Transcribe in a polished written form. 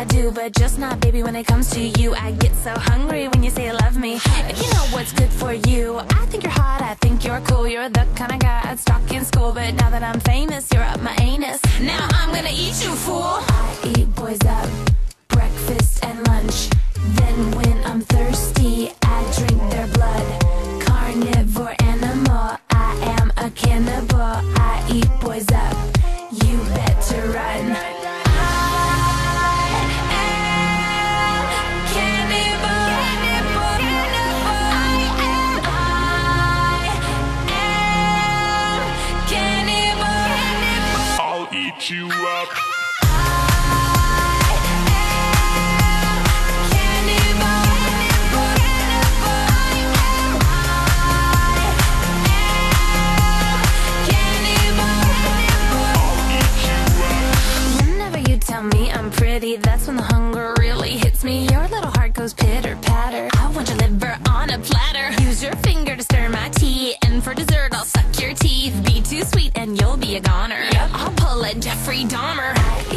I do, but just not, baby, when it comes to you. I get so hungry when you say you love me. If you know what's good for you, I think you're hot, I think you're cool. You're the kind of guy I'd stalk in school, but now that I'm famous, you're up my anus. Now I'm gonna eat you, fool. I eat boys up, breakfast and lunch. Then when I'm thirsty, I drink their blood. Carnivore animal, I am a cannibal. I eat boys up, you better run. Eat you up. Whenever you tell me I'm pretty, that's when the hunger really hits me. Your little heart goes pitter patter. I want your liver on a platter. Use your finger to stir my tea, and for dessert I'll suck your teeth. Be too sweet and you'll be a goner. Yep. I'll pull a Jeffrey Dahmer.